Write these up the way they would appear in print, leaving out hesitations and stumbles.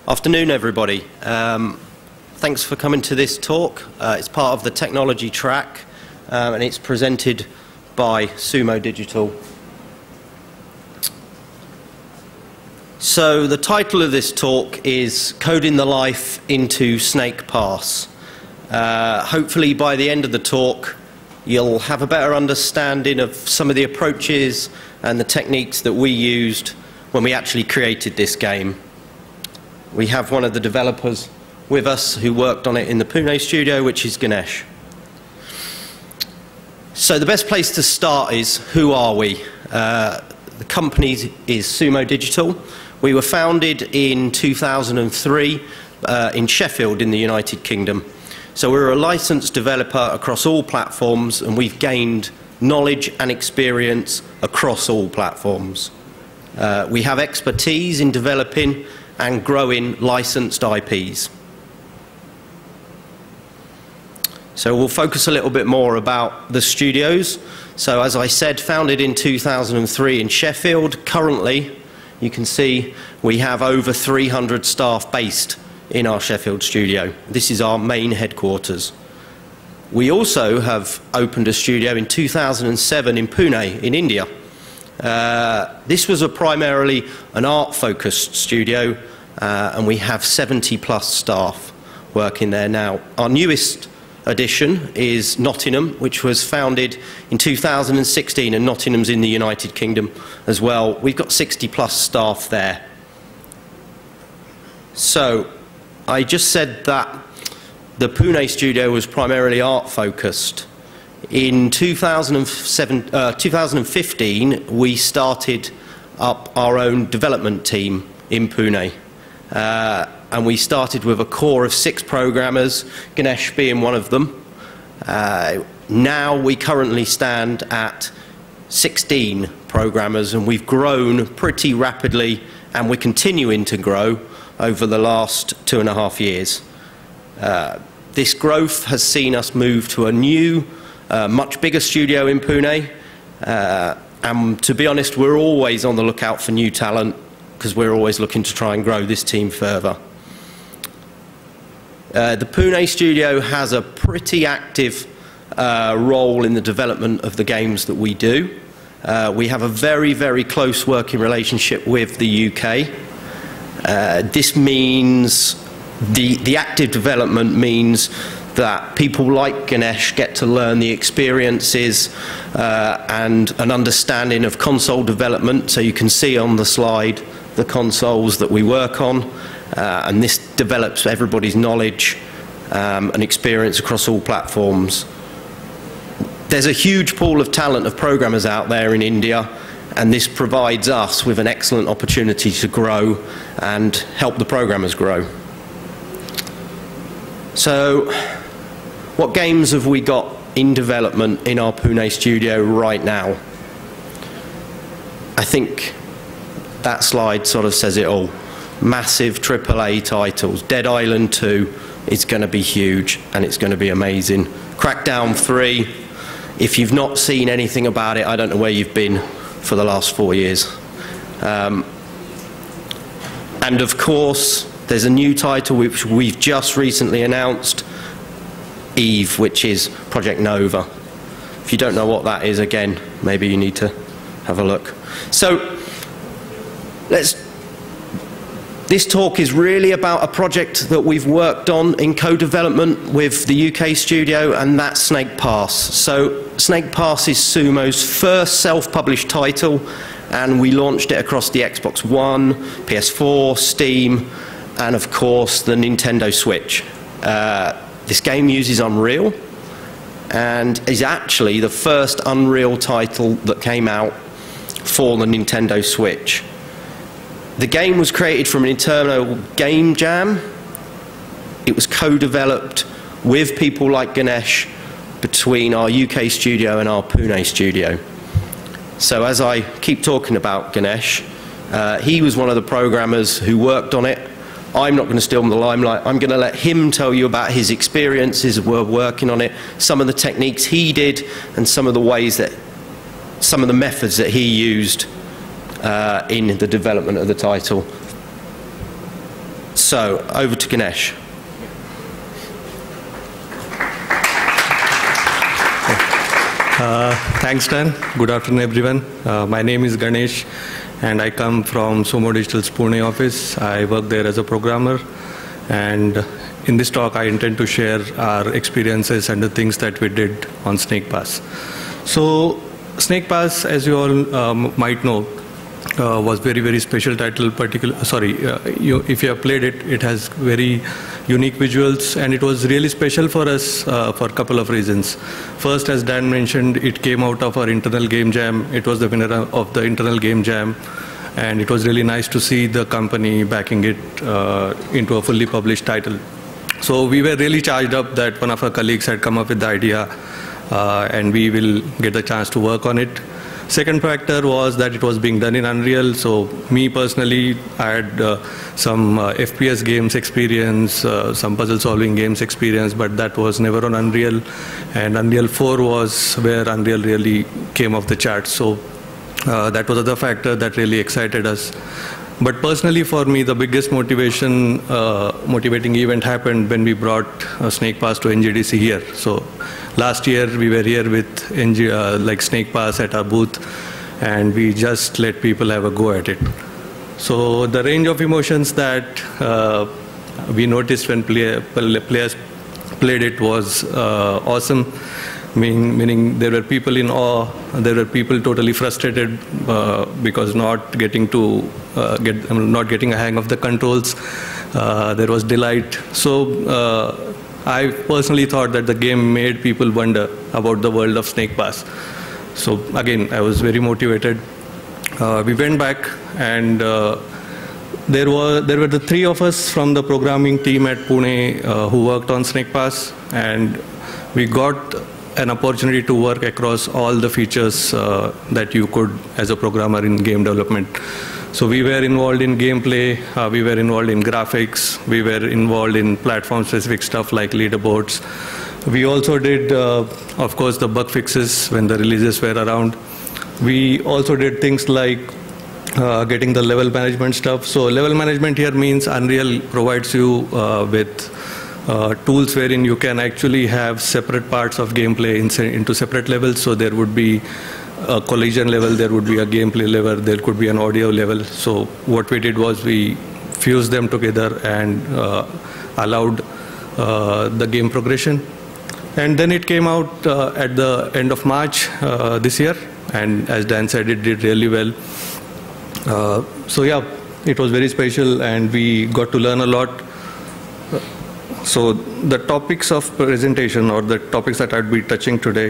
Afternoon, everybody. Thanks for coming to this talk. It's part of the technology track, and it's presented by Sumo Digital. So the title of this talk is Coding the Life into Snake Pass. Hopefully by the end of the talk you'll have a better understanding of some of the approaches and the techniques that we used when we actually created this game. We have one of the developers with us who worked on it in the Pune studio, which is Ganesh. So the best place to start is, who are we? The company is Sumo Digital. We were founded in 2003 in Sheffield in the United Kingdom. So we're a licensed developer across all platforms, and we've gained knowledge and experience across all platforms. We have expertise in developing and growing licensed IPs. So we'll focus a little bit more about the studios. So as I said, founded in 2003 in Sheffield. Currently, you can see we have over 300 staff based in our Sheffield studio. This is our main headquarters. We also have opened a studio in 2007 in Pune, in India. This was primarily an art-focused studio, and we have 70+ staff working there now. Our newest addition is Nottingham, which was founded in 2016, and Nottingham's in the United Kingdom as well. We've got 60+ staff there. So I just said that the Pune studio was primarily art-focused. In 2015, we started up our own development team in Pune. And we started with a core of 6 programmers, Ganesh being one of them. Now we currently stand at 16 programmers, and we've grown pretty rapidly, and we're continuing to grow over the last 2.5 years. This growth has seen us move to a new, much bigger studio in Pune, and to be honest, we're always on the lookout for new talent, because we're always looking to try and grow this team further. The Pune studio has a pretty active role in the development of the games that we do. We have a very, very close working relationship with the UK. This means the active development means that people like Ganesh get to learn the experiences and an understanding of console development. So you can see on the slide the consoles that we work on, and this develops everybody's knowledge and experience across all platforms. There's a huge pool of talent of programmers out there in India, and this provides us with an excellent opportunity to grow and help the programmers grow. So what games have we got in development in our Pune studio right now? I think that slide sort of says it all. Massive AAA titles. Dead Island 2 is going to be huge, and it's going to be amazing. Crackdown 3, if you've not seen anything about it, I don't know where you've been for the last 4 years. And of course, there's a new title which we've just recently announced, Eve, which is Project Nova. If you don't know what that is, again, maybe you need to have a look. So this talk is really about a project that we've worked on in co-development with the UK studio, and that's Snake Pass. So Snake Pass is Sumo's first self-published title, and we launched it across the Xbox One, PS4, Steam, and of course the Nintendo Switch. This game uses Unreal, and is actually the first Unreal title that came out for the Nintendo Switch. The game was created from an internal game jam. It was co-developed with people like Ganesh between our UK studio and our Pune studio. So as I keep talking about Ganesh, he was one of the programmers who worked on it. I'm not going to steal the limelight. I'm going to let him tell you about his experiences of working on it, some of the techniques he did, and some of the ways that, some of the methods that he used in the development of the title. So, over to Ganesh. Thanks, Dan. Good afternoon, everyone. My name is Ganesh, and I come from Sumo Digital's Pune office. I work there as a programmer, and in this talk, I intend to share our experiences and the things that we did on Snake Pass. So, Snake Pass, as you all might know, was very, very special title. If you have played it, it has very unique visuals, and it was really special for us for a couple of reasons. First, as Dan mentioned, it came out of our internal game jam. It was the winner of the internal game jam, and it was really nice to see the company backing it into a fully published title. So we were really charged up that one of our colleagues had come up with the idea, and we will get the chance to work on it. Second factor was that it was being done in Unreal. So me personally, I had some FPS games experience, some puzzle solving games experience, but that was never on Unreal. And Unreal 4 was where Unreal really came off the charts. So that was another factor that really excited us. But personally for me, the biggest motivating event happened when we brought Snake Pass to NGDC here. So last year we were here with Snake Pass at our booth, and we just let people have a go at it. So the range of emotions that we noticed when players played it was awesome. Meaning there were people in awe, there were people totally frustrated because not getting a hang of the controls. There was delight. So I personally thought that the game made people wonder about the world of Snake Pass. So again, I was very motivated. We went back, and there were the three of us from the programming team at Pune who worked on Snake Pass, and we got an opportunity to work across all the features that you could as a programmer in game development. So we were involved in gameplay, we were involved in graphics, we were involved in platform-specific stuff like leaderboards. We also did, of course, the bug fixes when the releases were around. We also did things like getting the level management stuff. So level management here means Unreal provides you with tools wherein you can actually have separate parts of gameplay into separate levels. So there would be a collision level, there would be a gameplay level, there could be an audio level. So what we did was we fused them together and allowed the game progression. And then it came out at the end of March this year, and as Dan said, it did really well. So yeah, it was very special, and we got to learn a lot. So the topics of presentation, or the topics that I'd be touching today,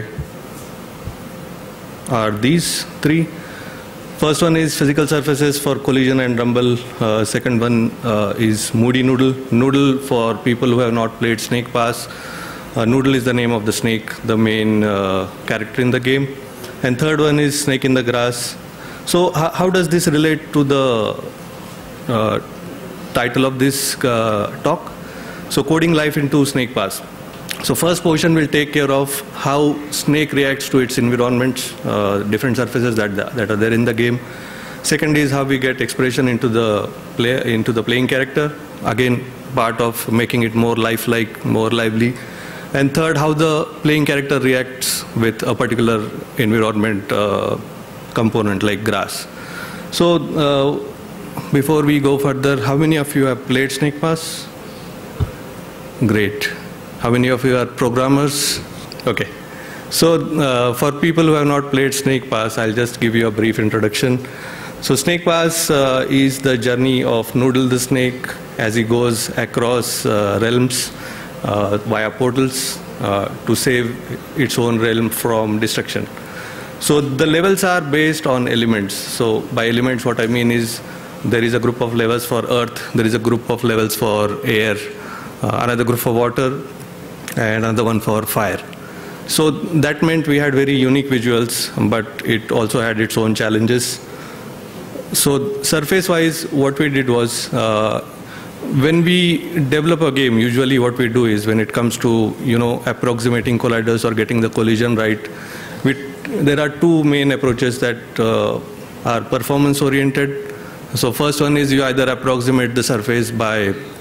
are these three. First one is physical surfaces for collision and rumble. Second one is Moody Noodle. Noodle, for people who have not played Snake Pass, Noodle is the name of the snake, the main character in the game. And third one is Snake in the Grass. So how does this relate to the title of this talk? So coding life into Snake Pass. So first portion will take care of how Snake reacts to its environments, different surfaces that are there in the game. Second is how we get expression into the playing character. Again, part of making it more lifelike, more lively. And third, how the playing character reacts with a particular environment component like grass. So before we go further, how many of you have played Snake Pass? Great. How many of you are programmers? Okay. So for people who have not played Snake Pass, I'll just give you a brief introduction. So Snake Pass is the journey of Noodle the snake as he goes across realms via portals to save its own realm from destruction. So the levels are based on elements. So by elements, what I mean is there is a group of levels for earth, there is a group of levels for air, another group for water, and another one for fire. So that meant we had very unique visuals, but it also had its own challenges. So surface-wise, what we did was, when we develop a game, usually what we do is when it comes to approximating colliders or getting the collision right, there are two main approaches that are performance-oriented. So first one is you either approximate the surface by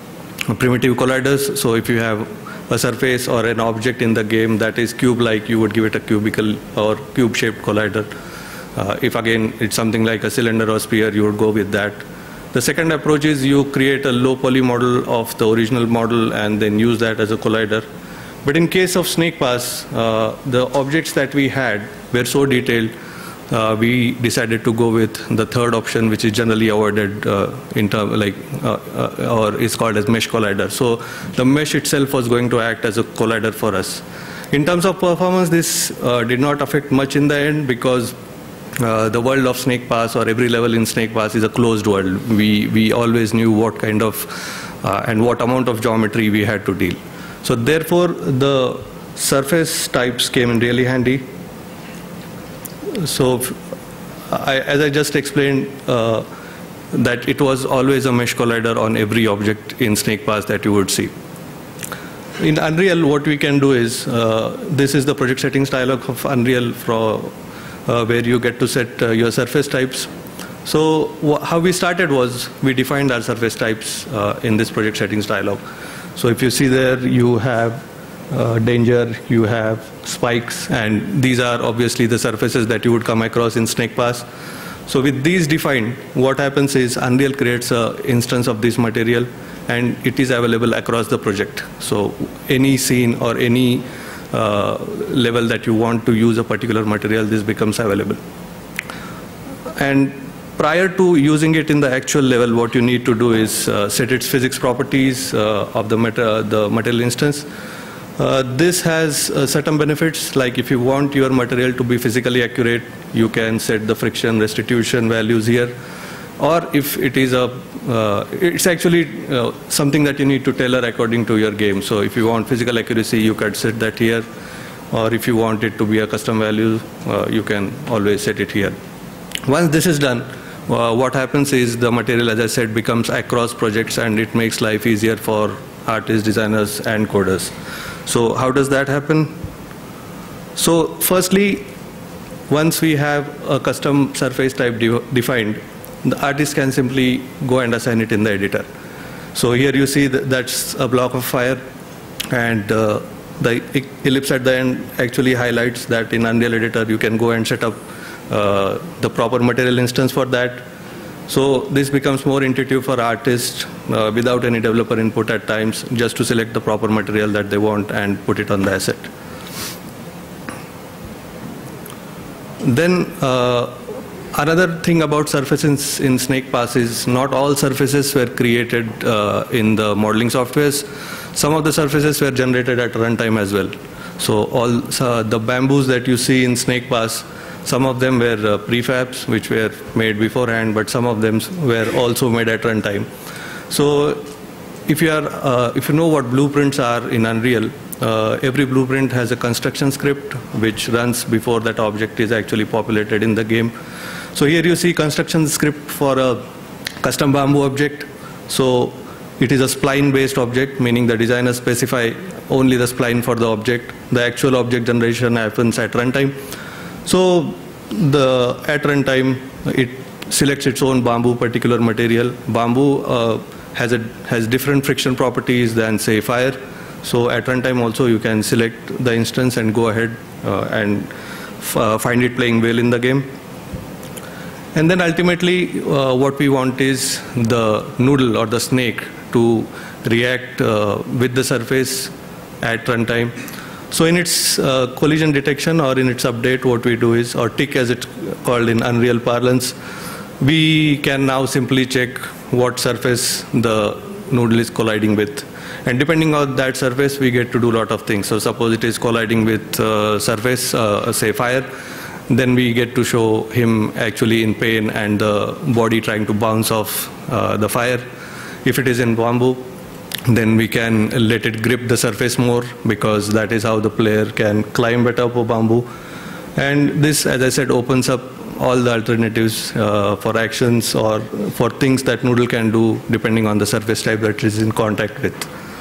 primitive colliders. So if you have a surface or an object in the game that is cube-like, you would give it a cubical or cube-shaped collider. If again it's something like a cylinder or sphere, you would go with that. The second approach is you create a low poly model of the original model and then use that as a collider. But in case of snake pass, the objects that we had were so detailed, we decided to go with the third option, which is generally avoided in term or is called as mesh collider. So the mesh itself was going to act as a collider for us. In terms of performance, this did not affect much in the end, because the world of snake pass, or every level in snake pass, is a closed world. We always knew what kind of and what amount of geometry we had to deal. So therefore, the surface types came in really handy. So as I just explained, that it was always a mesh collider on every object in snake pass that you would see. In Unreal, what we can do is, this is the project settings dialog of Unreal, where you get to set your surface types. So how we started was, we defined our surface types in this project settings dialog. So if you see there, you have danger, you have spikes, and these are obviously the surfaces that you would come across in snake pass. So with these defined, what happens is Unreal creates an instance of this material, and it is available across the project. So any scene or any level that you want to use a particular material, this becomes available. And prior to using it in the actual level, what you need to do is set its physics properties of the material instance. This has certain benefits, like if you want your material to be physically accurate, you can set the friction restitution values here. Or if it is it's actually something that you need to tailor according to your game. So if you want physical accuracy, you can set that here. Or if you want it to be a custom value, you can always set it here. Once this is done, what happens is the material, as I said, becomes across projects, and it makes life easier for artists, designers, and coders. So how does that happen? So firstly, once we have a custom surface type defined, the artist can simply go and assign it in the editor. So here you see that's a block of fire, and the ellipse at the end actually highlights that in Unreal Editor you can go and set up the proper material instance for that. So this becomes more intuitive for artists without any developer input at times, just to select the proper material that they want and put it on the asset. Then another thing about surfaces in snake pass is not all surfaces were created in the modeling softwares. Some of the surfaces were generated at runtime as well. So all the bamboos that you see in snake pass, some of them were prefabs which were made beforehand, but some of them were also made at runtime. So if you know what blueprints are in Unreal, every blueprint has a construction script which runs before that object is actually populated in the game. So here you see construction script for a custom bamboo object. So it is a spline-based object, meaning the designers specify only the spline for the object. The actual object generation happens at runtime. So at runtime, it selects its own bamboo particular material. Bamboo has different friction properties than, say, fire. So at runtime also you can select the instance and go ahead and find it playing well in the game. And then ultimately what we want is the noodle or the snake to react with the surface at runtime. So in its collision detection or in its update, what we do is, or tick as it's called in Unreal parlance, we can now simply check what surface the noodle is colliding with. And depending on that surface, we get to do a lot of things. So suppose it is colliding with surface, say fire, then we get to show him actually in pain and the body trying to bounce off the fire. If it is in bamboo, then we can let it grip the surface more, because that is how the player can climb atop a bamboo. And this, as I said, opens up all the alternatives for actions or for things that Noodle can do depending on the surface type that it is in contact with.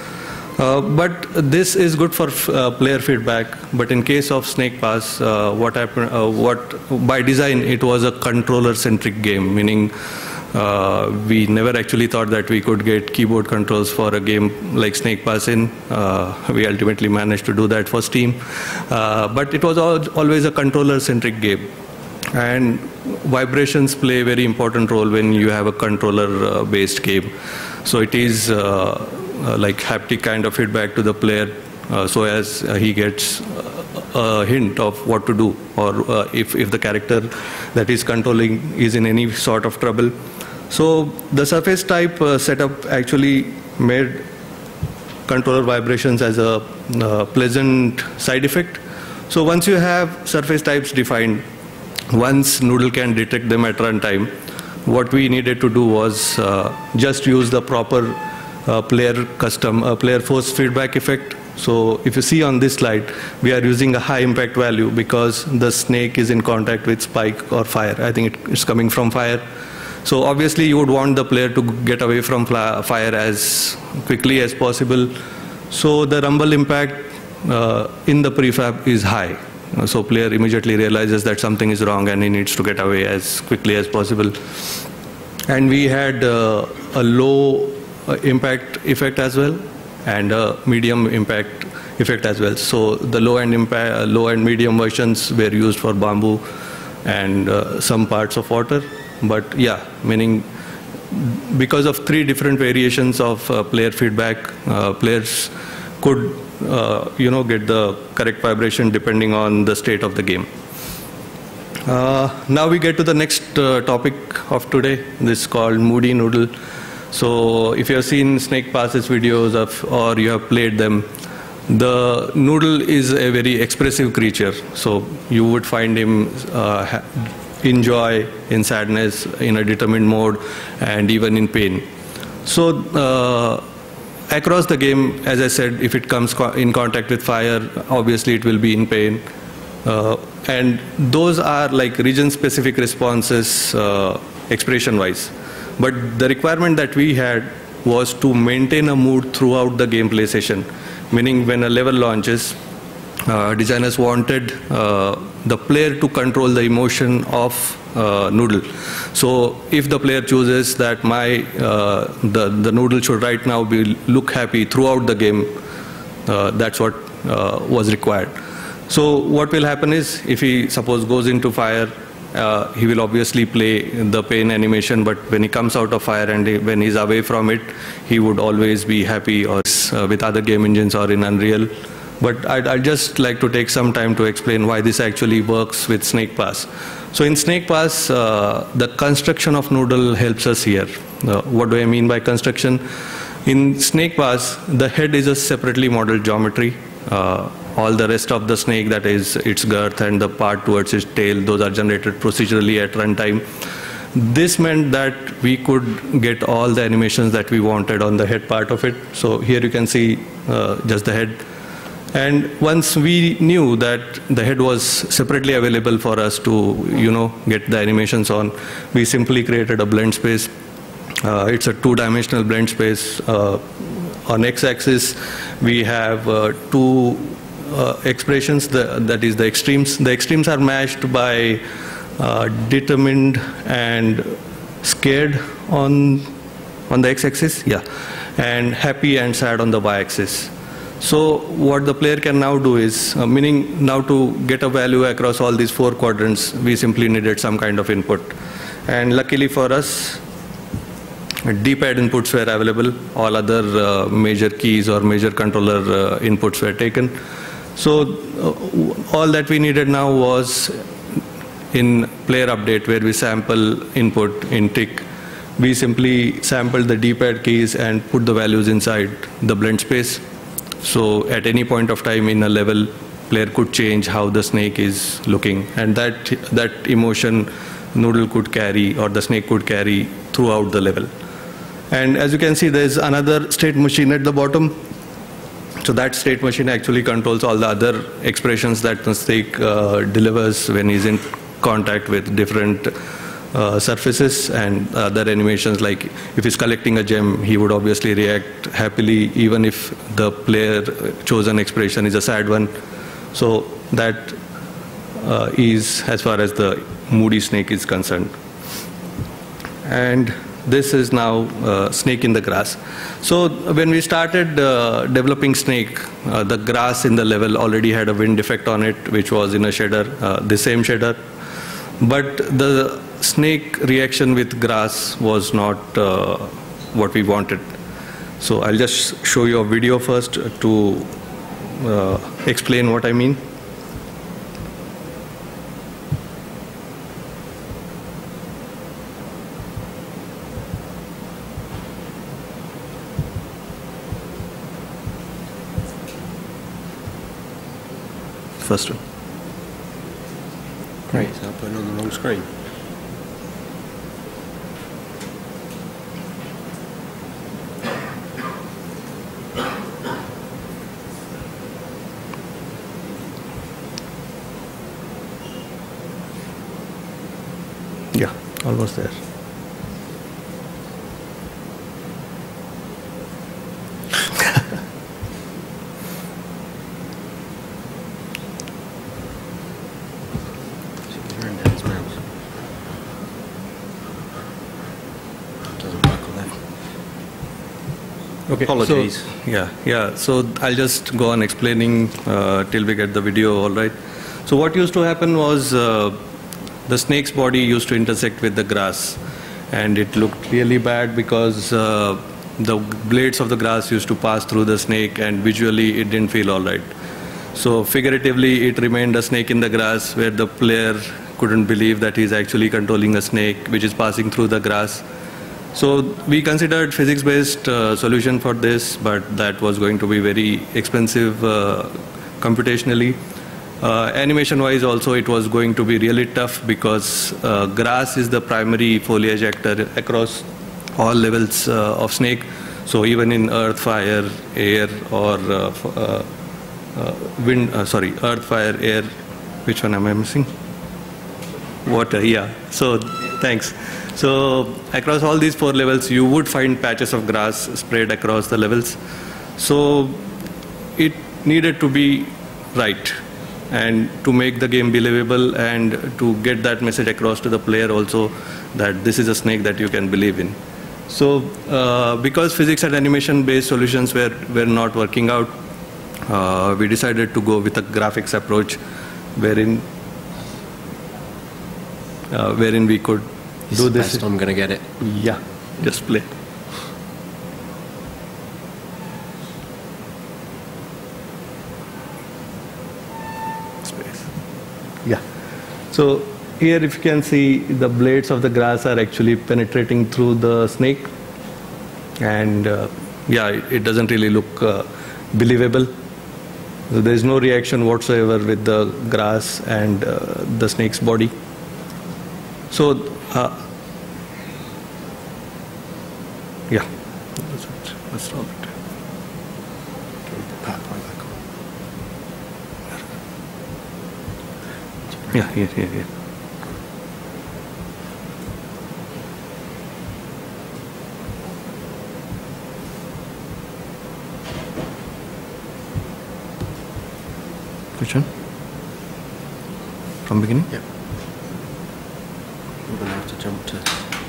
But this is good for player feedback. But in case of Snake Pass, what happened? By design, it was a controller-centric game, meaning We never actually thought that we could get keyboard controls for a game like Snake Pass in. We ultimately managed to do that for Steam. But it was always a controller-centric game. And vibrations play a very important role when you have a controller-based game. So it is like haptic kind of feedback to the player, so as he gets a hint of what to do, or if the character that is controlling is in any sort of trouble. So the surface type setup actually made controller vibrations as a pleasant side effect. So once you have surface types defined, once Noodle can detect them at runtime, what we needed to do was just use the proper player force feedback effect. So if you see on this slide, we are using a high impact value because the snake is in contact with spike or fire. I think it's coming from fire. So obviously you would want the player to get away from fire as quickly as possible. So the rumble impact in the prefab is high. So player immediately realizes that something is wrong and he needs to get away as quickly as possible. And we had a low impact effect as well, and a medium impact effect as well. So the low and medium versions were used for bamboo and some parts of water. But yeah, meaning because of 3 different variations of player feedback, players could get the correct vibration depending on the state of the game. Now we get to the next topic of today. This is called Moody Noodle. So if you have seen Snake Pass's videos or you have played them, the noodle is a very expressive creature. So you would find him in joy, in sadness, in a determined mode, and even in pain. So across the game, as I said, if it comes in contact with fire, obviously it will be in pain. And those are like region-specific responses expression-wise. But the requirement that we had was to maintain a mood throughout the gameplay session, meaning when a level launches, designers wanted the player to control the emotion of noodle. So if the player chooses that the noodle should right now look happy throughout the game, that's what was required. So what will happen is, if he suppose goes into fire, he will obviously play the pain animation, but when he comes out of fire and when he's away from it, he would always be happy, or with other game engines or in Unreal. But I'd just like to take some time to explain why this actually works with Snake Pass. So in Snake Pass, the construction of noodle helps us here. What do I mean by construction? In Snake Pass, the head is a separately modeled geometry. All the rest of the snake, that is its girth and the part towards its tail, those are generated procedurally at runtime. This meant that we could get all the animations that we wanted on the head part of it. So here you can see just the head. And once we knew that the head was separately available for us to, get the animations on, we simply created a blend space. It's a 2-dimensional blend space. On x-axis, we have 2 expressions, that is the extremes. The extremes are matched by determined and scared on the x-axis, and happy and sad on the y-axis. So what the player can now do is, meaning now to get a value across all these 4 quadrants, we simply needed some kind of input. And luckily for us, D-pad inputs were available. All other major keys or major controller inputs were taken. So all that we needed now was in player update, where we sample input in tick. We simply sampled the D-pad keys and put the values inside the blend space. So at any point of time in a level, player could change how the snake is looking, and that emotion noodle could carry, or the snake could carry throughout the level. And as you can see, there's another state machine at the bottom. So that state machine actually controls all the other expressions that the snake delivers when he's in contact with different surfaces and other animations. Like if he's collecting a gem, he would obviously react happily even if the player chosen expression is a sad one. So that is as far as the moody snake is concerned. and this is now snake in the grass. So when we started developing snake, the grass in the level already had a wind effect on it, which was in a shader, the same shader. But the snake reaction with grass was not what we wanted. So I'll just show you a video first to explain what I mean. First one. Great, so I'm putting on the wrong screen. Yeah, almost there. Okay, Apologies. So I'll just go on explaining till we get the video, all right. So what used to happen was the snake's body used to intersect with the grass, and it looked really bad because the blades of the grass used to pass through the snake, and visually it didn't feel all right. So figuratively, it remained a snake in the grass where the player couldn't believe that he's actually controlling a snake which is passing through the grass. So we considered physics-based solution for this, but that was going to be very expensive computationally. Animation-wise also, it was going to be really tough because grass is the primary foliage actor across all levels of snake. So even in earth, fire, air, or earth, fire, air. Which one am I missing? Water, yeah. So thanks. So across all these 4 levels, you would find patches of grass spread across the levels. So it needed to be right, and to make the game believable and to get that message across to the player also that this is a snake that you can believe in. So because physics and animation-based solutions were not working out, we decided to go with a graphics approach wherein we could do this. Best I'm going to get it. Yeah, just play. Space. Yeah. So here, if you can see, the blades of the grass are actually penetrating through the snake, and yeah, it doesn't really look believable. So there is no reaction whatsoever with the grass and the snake's body. So yeah, let's stop it. Yeah, here. Which one? From beginning? Yeah. We're going to have to jump to...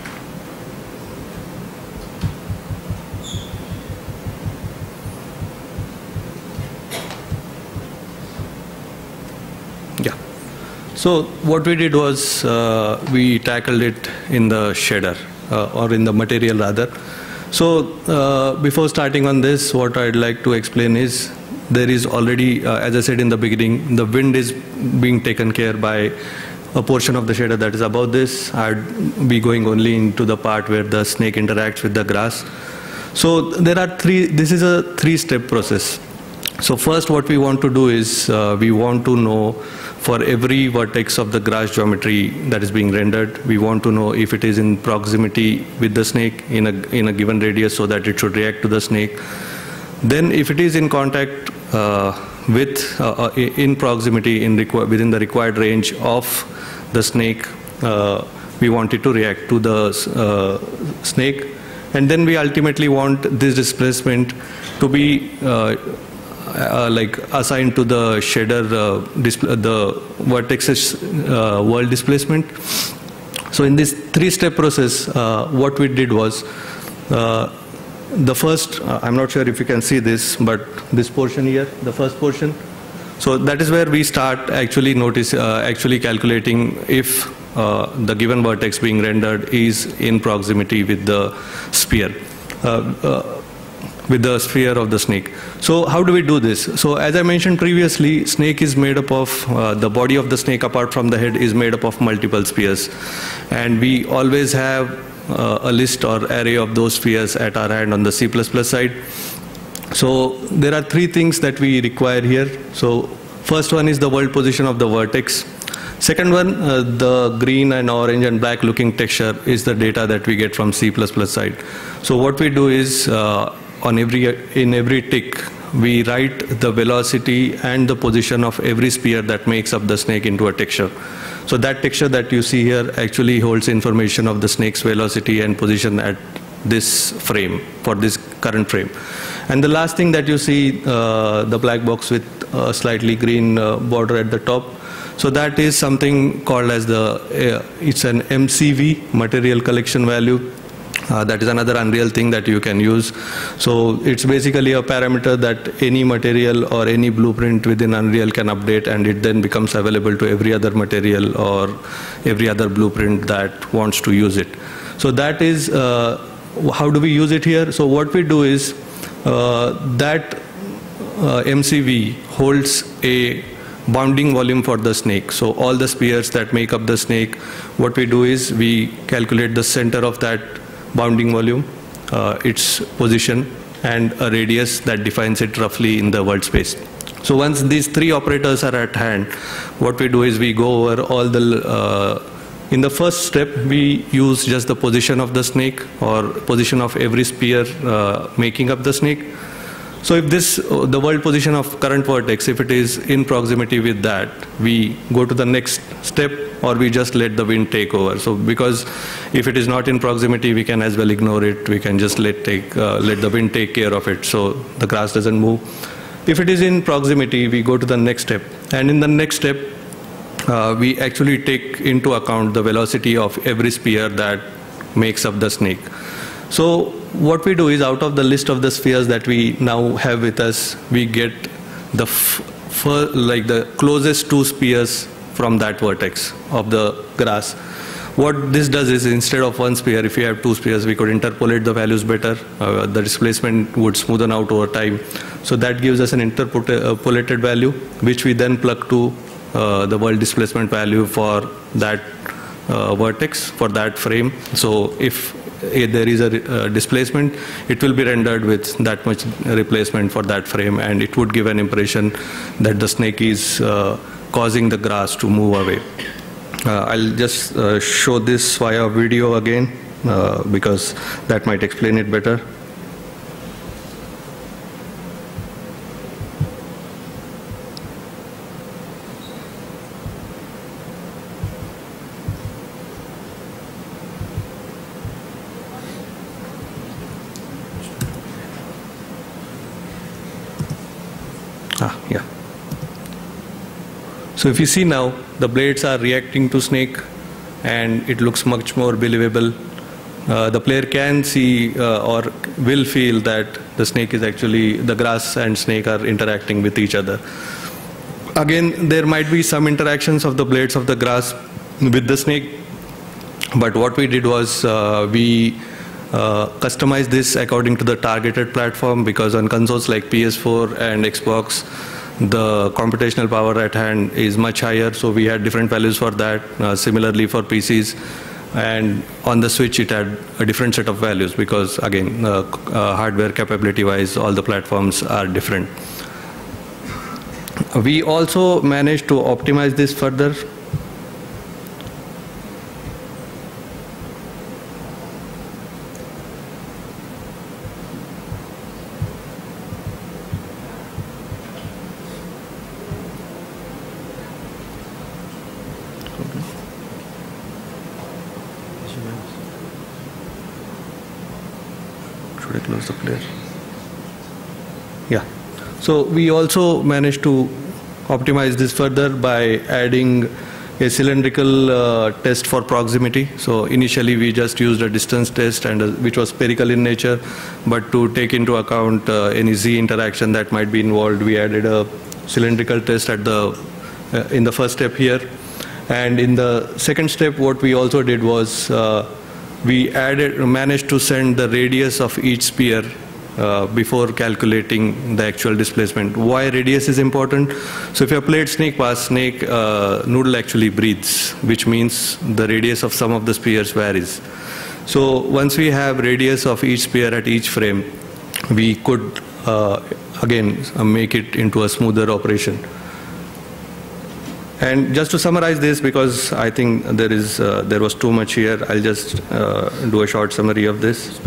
Yeah. So what we did was we tackled it in the shader, or in the material rather. So before starting on this, what I'd like to explain is there is already, as I said in the beginning, the wind is being taken care by a portion of the shader that is above this. I'd be going only into the part where the snake interacts with the grass. So there are this is a 3-step process. So first what we want to do is we want to know for every vertex of the grass geometry that is being rendered, we want to know if it is in proximity with the snake in a given radius so that it should react to the snake. Then if it is in contact in proximity within the required range of the snake, we want it to react to the snake. And then we ultimately want this displacement to be like assigned to the shader, the vertex's world displacement. So in this three-step process, what we did was, the first, I'm not sure if you can see this, but this portion here, the first portion. So that is where we start actually actually calculating if the given vertex being rendered is in proximity with the sphere. With the sphere of the snake. So how do we do this? So as I mentioned previously, snake is made up of, the body of the snake apart from the head is made up of multiple spheres. And we always have a list or array of those spheres at our hand on the C++ side. So there are three things that we require here. So first one is the world position of the vertex. Second one, the green and orange and black looking texture is the data that we get from C++ side. So what we do is, in every tick, we write the velocity and the position of every sphere that makes up the snake into a texture. So that texture that you see here actually holds information of the snake's velocity and position at this frame, for this current frame. And the last thing that you see, the black box with a slightly green border at the top, so that is something called as it's an MCV, material collection value. That is another Unreal thing that you can use. So it's basically a parameter that any material or any blueprint within Unreal can update, and it then becomes available to every other material or every other blueprint that wants to use it. So that is, how do we use it here? So what we do is, that MCV holds a bounding volume for the snake. So all the spheres that make up the snake, what we do is we calculate the center of that bounding volume, its position, and a radius that defines it roughly in the world space. So once these three operators are at hand, what we do is we go over all the, in the first step, we use just the position of the snake or position of every sphere making up the snake. So if this, the world position of current vertex, if it is in proximity with that, we go to the next step, or we just let the wind take over. So because if it is not in proximity, we can as well ignore it. We can just let the wind take care of it, so the grass doesn't move. If it is in proximity, we go to the next step. And in the next step, we actually take into account the velocity of every sphere that makes up the snake. So what we do is, out of the list of the spheres that we now have with us, we get the the closest two spheres from that vertex of the grass. What this does is, instead of one sphere, if you have two spheres, we could interpolate the values better. The displacement would smoothen out over time. So that gives us an interpolated value, which we then plug to the world displacement value for that vertex, for that frame. So if there is a displacement, it will be rendered with that much replacement for that frame, and it would give an impression that the snake is causing the grass to move away. I'll just show this via video again, because that might explain it better. Yeah. So if you see now, the blades are reacting to snake, and it looks much more believable. The player can see or will feel that the snake is actually, the grass and snake are interacting with each other. Again, there might be some interactions of the blades of the grass with the snake, but what we did was we customize this according to the targeted platform, because on consoles like PS4 and Xbox, the computational power at hand is much higher, so we had different values for that. Similarly for PCs, and on the Switch it had a different set of values, because again, hardware capability wise, all the platforms are different. We also managed to optimize this further. Should I close the player? Yeah. So we also managed to optimize this further by adding a cylindrical test for proximity. So initially we just used a distance test, and which was spherical in nature, but to take into account any Z interaction that might be involved, we added a cylindrical test at in the first step here. And in the second step, what we also did was we managed to send the radius of each sphere before calculating the actual displacement. Why radius is important? So if you have played snake pass, noodle actually breathes, which means the radius of some of the spheres varies. So once we have radius of each sphere at each frame, we could again make it into a smoother operation. And just to summarize this, because I think there was too much here, I'll just do a short summary of this.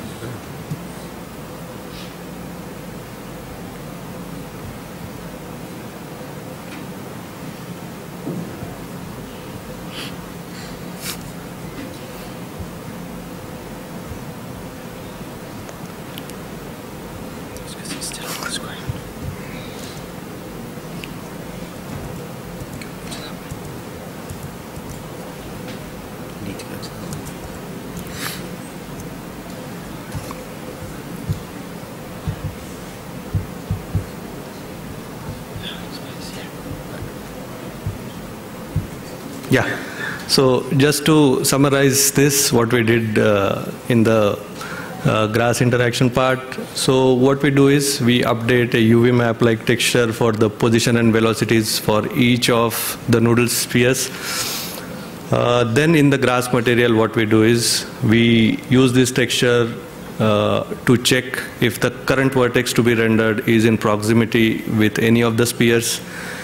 Yeah, so just to summarize this, what we did in the grass interaction part. So what we do is we update a UV map like texture for the position and velocities for each of the noodle spheres. Then in the grass material, what we do is we use this texture to check if the current vertex to be rendered is in proximity with any of the spheres.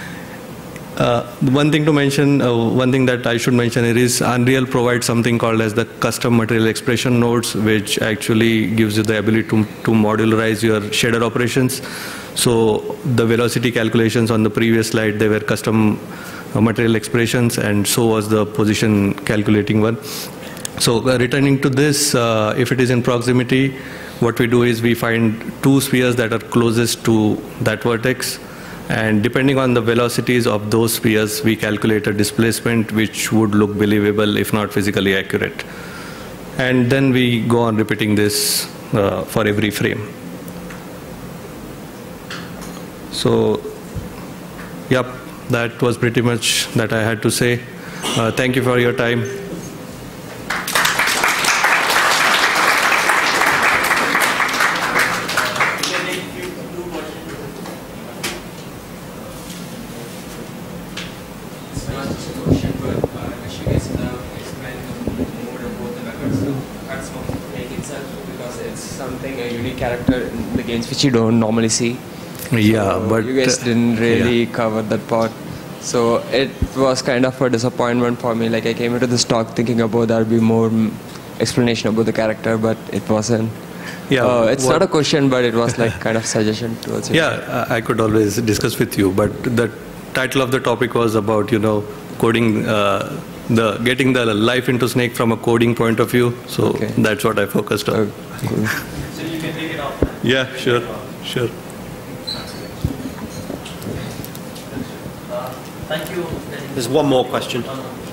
One thing to mention, one thing that I should mention here is Unreal provides something called as the custom material expression nodes, which actually gives you the ability to modularize your shader operations. So the velocity calculations on the previous slide, they were custom material expressions, and so was the position calculating one. So returning to this, if it is in proximity, what we do is we find two spheres that are closest to that vertex. And depending on the velocities of those spheres, we calculate a displacement which would look believable if not physically accurate. And then we go on repeating this for every frame. So, yep, that was pretty much that I had to say. Thank you for your time. Which you don't normally see. Yeah, so but you guys didn't really cover that part. So it was kind of a disappointment for me. Like I came into this talk thinking about there'd be more explanation about the character, but it wasn't. Yeah, it's not a question, but it was like kind of suggestion towards you. Yeah, I could always discuss with you, but the title of the topic was about, you know, coding, getting the life into Snake from a coding point of view. So that's what I focused on. Cool. So you can take it off. Yeah, sure, sure. Thank you. There's one more question.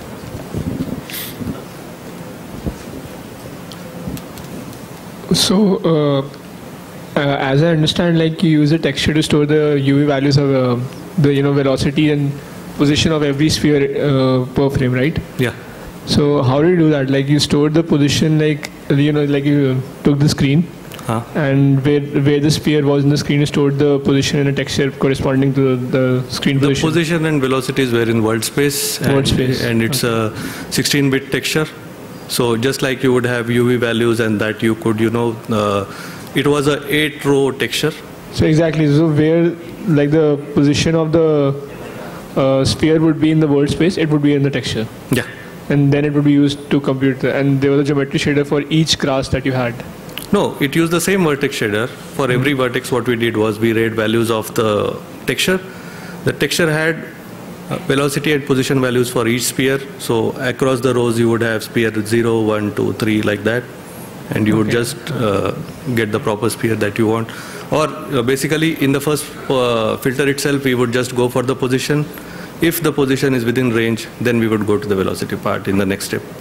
So, as I understand, like you use a texture to store the UV values of the velocity and position of every sphere per frame, right? Yeah. So how do you do that? Like you stored the position, like like you took the screen, and where the sphere was in the screen, you stored the position in a texture corresponding to the screen position. The position and velocities were in world space, and it's a 16-bit texture. So just like you would have UV values, and that you could, it was a 8-row texture. So exactly. So where like the position of the sphere would be in the world space, it would be in the texture. Yeah. And then it would be used to compute, and there was a geometry shader for each grass that you had. No, it used the same vertex shader. For every vertex, what we did was we read values of the texture. The texture had velocity and position values for each sphere. So across the rows, you would have sphere 0, 1, 2, 3, like that. And you would just get the proper sphere that you want. Or basically, in the first filter itself, we would just go for the position. If the position is within range, then we would go to the velocity part in the next step.